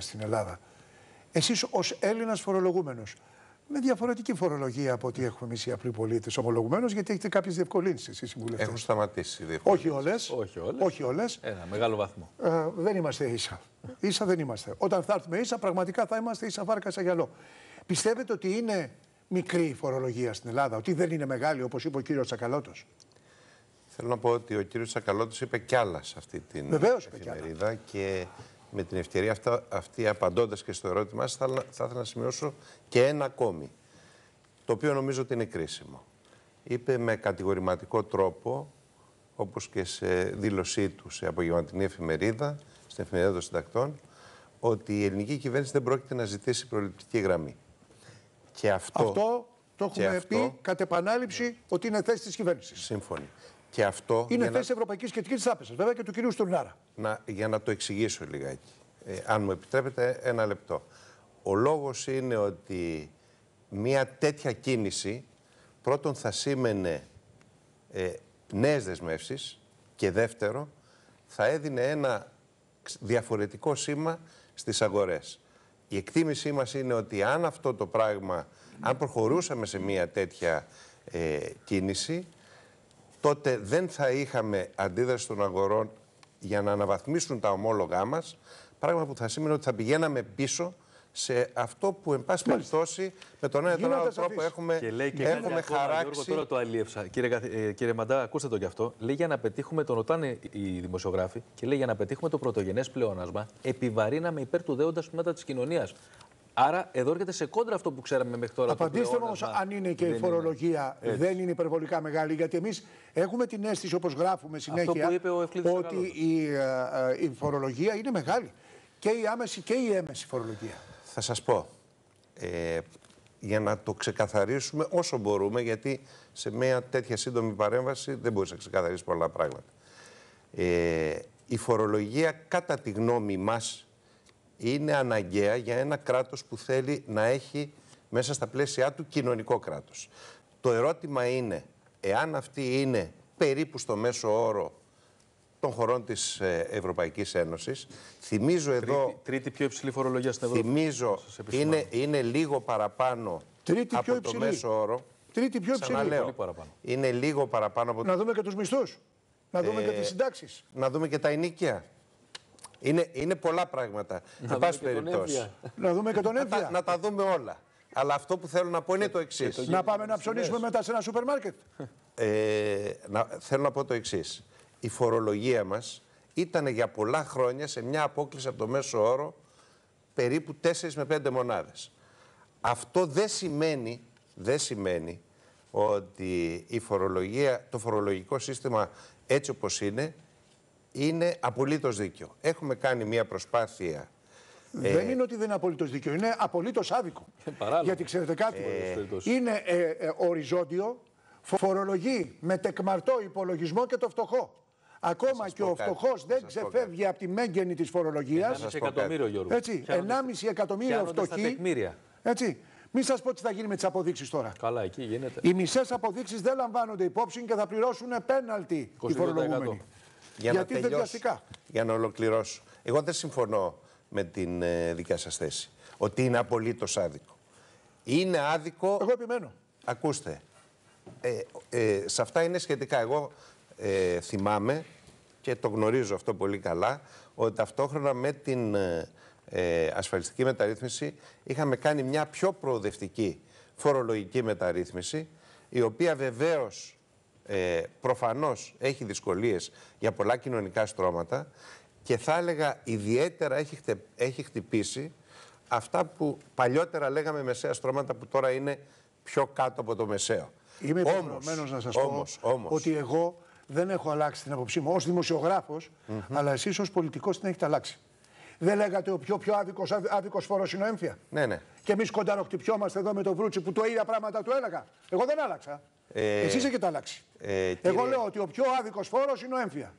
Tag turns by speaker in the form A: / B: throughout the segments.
A: στην Ελλάδα. Εσείς ως Έλληνας φορολογούμενος, με διαφορετική φορολογία από ό,τι έχουμε εμείς οι απλοί πολίτες, ομολογουμένως, γιατί έχετε κάποιες διευκολύνσεις εσείς οι βουλευτές.
B: Έχουν σταματήσει οι διευκολύνσεις.
A: Όχι όλες.
C: Ένα μεγάλο βαθμό.
A: Δεν είμαστε ίσα. Ίσα δεν είμαστε. Όταν θα έρθουμε ίσα, πραγματικά θα είμαστε ίσα βάρκα σαν γυαλό. Πιστεύετε ότι είναι μικρή η φορολογία στην Ελλάδα, ότι δεν είναι μεγάλη, όπως είπε ο κύριος Τσακαλώτος?
B: Θέλω να πω ότι ο κύριος Τσακαλώτος είπε κι άλλα σε αυτή την εφημερίδα και με την ευκαιρία αυτή απαντώντας και στο ερώτημά σας θα ήθελα να σημειώσω και ένα ακόμη, το οποίο νομίζω ότι είναι κρίσιμο. Είπε με κατηγορηματικό τρόπο, όπως και σε δήλωσή του σε απογευματινή εφημερίδα, στην εφημερίδα των συντακτών, ότι η ελληνική κυβέρνηση δεν πρόκειται να ζητήσει προληπτική γραμμή. Και αυτό
A: το έχουμε πει κατ' επανάληψη ότι είναι θέση της κυβέρνησης.
B: Σύμφωνοι. Και αυτό
A: είναι θέση της Ευρωπαϊκής Κεντρικής Τράπεζας, βέβαια, και του κυρίου Στουρνάρα.
B: Για να το εξηγήσω λιγάκι, αν μου επιτρέπετε ένα λεπτό. Ο λόγος είναι ότι μια τέτοια κίνηση πρώτον θα σήμαινε νέες δεσμεύσεις και δεύτερο θα έδινε ένα διαφορετικό σήμα στις αγορές. Η εκτίμησή μας είναι ότι αν αυτό το πράγμα, αν προχωρούσαμε σε μια τέτοια κίνηση, τότε δεν θα είχαμε αντίδραση των αγορών για να αναβαθμίσουν τα ομόλογά μας, πράγμα που θα σήμαινε ότι θα πηγαίναμε πίσω σε αυτό που, εν πάση περιπτώσει, με τον ένα ή τον άλλο τρόπο έχουμε χαράξει.
C: Γιώργο, τώρα το αλίευσα. Κύριε Μαντά, ακούστε το κι αυτό. Λέει για να πετύχουμε, τον ρωτάνε οι δημοσιογράφοι, και λέει για να πετύχουμε το πρωτογενές πλεόνασμα, επιβαρύναμε υπέρ του δέοντα τμήματα της κοινωνίας. Άρα, εδώ έρχεται σε κόντρα αυτό που ξέραμε μέχρι τώρα.
A: Απαντήστε μου όμως, αν είναι και η φορολογία δεν είναι υπερβολικά μεγάλη, γιατί εμείς έχουμε την αίσθηση, όπως γράφουμε συνέχεια, ότι η φορολογία είναι μεγάλη. Και η άμεση και η έμεση φορολογία.
B: Θα σας πω, για να το ξεκαθαρίσουμε όσο μπορούμε, γιατί σε μια τέτοια σύντομη παρέμβαση δεν μπορείς να ξεκαθαρίσεις πολλά πράγματα. Η φορολογία, κατά τη γνώμη μας, είναι αναγκαία για ένα κράτος που θέλει να έχει μέσα στα πλαίσια του κοινωνικό κράτος. Το ερώτημα είναι, εάν αυτή είναι περίπου στο μέσο όρο των χωρών της Ευρωπαϊκής Ένωσης. Θυμίζω εδώ...
C: Τρίτη πιο υψηλή φορολογία στην Ευρώπη.
B: Θυμίζω, είναι λίγο παραπάνω από το μέσο όρο.
A: Τρίτη πιο υψηλή.
B: Ξαναλέω, είναι λίγο παραπάνω από...
A: Να δούμε και τους μισθούς. Να δούμε και τις συντάξεις.
B: Να δούμε και τα ενοίκια. Είναι πολλά πράγματα.
C: Να δούμε και τον έμφυα.
A: Να δούμε και τον έμφυα.
B: Να τα δούμε όλα. Αλλά αυτό που θέλω να πω είναι το εξής.
A: Να πάμε να ψωνίσουμε μετά σε ένα σούπερ μάρκετ.
B: Θέλω να πω το εξής. Η φορολογία μας ήταν για πολλά χρόνια σε μια απόκλιση από το μέσο όρο περίπου 4 με 5 μονάδες. Αυτό δεν σημαίνει ότι η φορολογία, το φορολογικό σύστημα έτσι όπως είναι απολύτως δίκαιο. Έχουμε κάνει μια προσπάθεια.
A: Δεν είναι ότι δεν είναι απολύτως δίκαιο, είναι απολύτως άδικο. Γιατί ξέρετε κάτι, είναι οριζόντιο, φορολογεί με τεκμαρτό υπολογισμό και το φτωχό. Ακόμα και ο φτωχός δεν ξεφεύγει από τη μέγενη της φορολογίας.
C: 1,5 εκατομμύριο, Γιώργο.
A: Έτσι, 1,5 εκατομμύριο φτωχοί. Έτσι. Μην σας πω τι θα γίνει με τις αποδείξεις τώρα.
C: Καλά, εκεί γίνεται.
A: Οι μισές αποδείξεις δεν λαμβάνονται υπόψη και θα πληρώσουν πέναλτι οι φορολογούμενοι. Γιατί δεν
B: για να ολοκληρώσω. Εγώ δεν συμφωνώ με την δικιά σας θέση. Ότι είναι απολύτως άδικο. Είναι άδικο...
A: Εγώ επιμένω.
B: Ακούστε. Σε αυτά είναι σχετικά. Εγώ θυμάμαι και το γνωρίζω αυτό πολύ καλά, ότι ταυτόχρονα με την ασφαλιστική μεταρρύθμιση είχαμε κάνει μια πιο προοδευτική φορολογική μεταρρύθμιση, η οποία βεβαίως προφανώς έχει δυσκολίες για πολλά κοινωνικά στρώματα και θα έλεγα ιδιαίτερα έχει χτυπήσει αυτά που παλιότερα λέγαμε μεσαία στρώματα, που τώρα είναι πιο κάτω από το μεσαίο.
A: Είμαι υποχρεωμένος να σας πω ότι εγώ δεν έχω αλλάξει την άποψή μου ως δημοσιογράφος, αλλά εσείς ως πολιτικός την έχετε αλλάξει. Δεν λέγατε ο πιο άδικος φόρος είναι ο έμφυα?
B: Ναι.
A: Και εμείς κονταροχτυπιόμαστε εδώ με το Βρούτσι που το ίδια πράγματα του έλεγα. Εγώ δεν άλλαξα. Εσείς έχετε αλλάξει. Εγώ λέω ότι ο πιο άδικος φόρος είναι ο έμφυα.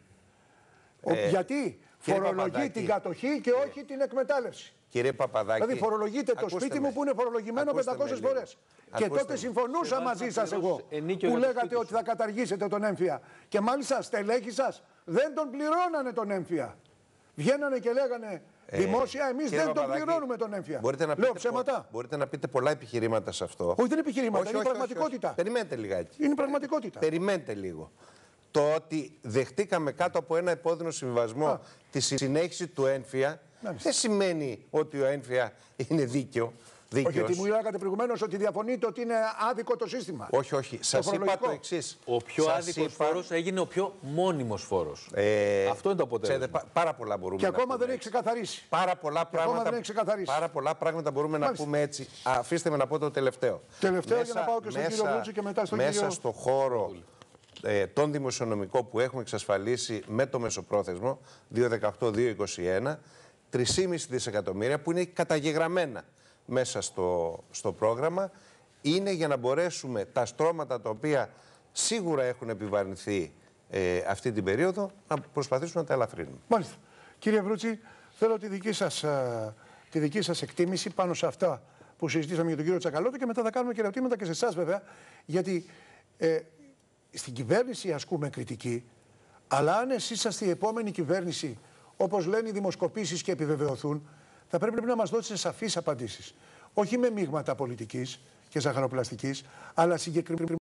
A: Γιατί φορολογεί την κατοχή και όχι την εκμετάλλευση.
B: Κύριε Παπαδάκη,
A: δηλαδή φορολογείτε το σπίτι μου που είναι φορολογημένο 500 φορές. Και τότε συμφωνούσα μαζί σας εγώ που λέγατε ότι θα καταργήσετε τον έμφυα. Και μάλιστα στελέχοι σας δεν τον πληρώνανε τον έμφυα. Βγαίνανε και λέγανε Δημόσια, εμείς δεν τον πληρώνουμε τον έμφυα. Λέω ψέματα.
B: Μπορείτε να πείτε πολλά επιχειρήματα σε αυτό.
A: Όχι, δεν είναι επιχειρήματα, είναι πραγματικότητα.
B: Περιμένετε λιγάκι.
A: Είναι πραγματικότητα.
B: Περιμένετε λίγο. Το ότι δεχτήκαμε κάτω από ένα επώδυνο συμβιβασμό τη συνέχιση του έμφυα δεν σημαίνει ότι ο έμφυα είναι δίκαιο.
A: Όχι, γιατί μου λέγατε προηγουμένως ότι διαφωνείτε ότι είναι άδικο το σύστημα.
B: Όχι, όχι. Σας είπα το εξής.
C: Ο πιο άδικος φόρος έγινε ο πιο μόνιμος φόρος. Αυτό είναι το αποτέλεσμα.
B: Πάρα πολλά μπορούμε
A: και
B: να
A: ακόμα
B: πούμε.
A: δεν έχει ξεκαθαρίσει.
B: Πάρα πολλά πράγματα μπορούμε να πούμε έτσι. Αφήστε με να πω το τελευταίο.
A: Τελευταίο για να πάω και στον κύριο Βρούτση και μετά στον κύριο...
B: Μέσα στο χώρο τον δημοσιονομικό που έχουμε εξασφαλίσει με το μεσοπρόθεσμο 2018-2021, 3,5 δισεκατομμύρια που είναι καταγεγραμμένα μέσα στο πρόγραμμα, είναι για να μπορέσουμε τα στρώματα τα οποία σίγουρα έχουν επιβαρυνθεί αυτή την περίοδο να προσπαθήσουμε να τα ελαφρύνουμε.
A: Μάλιστα. Κύριε Βρούτση, θέλω τη δική σας εκτίμηση πάνω σε αυτά που συζητήσαμε για τον κύριο Τσακαλώτο και μετά θα κάνουμε και ερωτήματα και σε εσάς βέβαια, γιατί στην κυβέρνηση ασκούμε κριτική, αλλά αν εσείς είσαστε η επόμενη κυβέρνηση, όπως λένε οι δημοσκοπήσεις και επιβεβαιωθούν, θα πρέπει να μας δώσετε σαφείς απαντήσεις. Όχι με μείγματα πολιτικής και ζαχαροπλαστικής, αλλά συγκεκριμένα.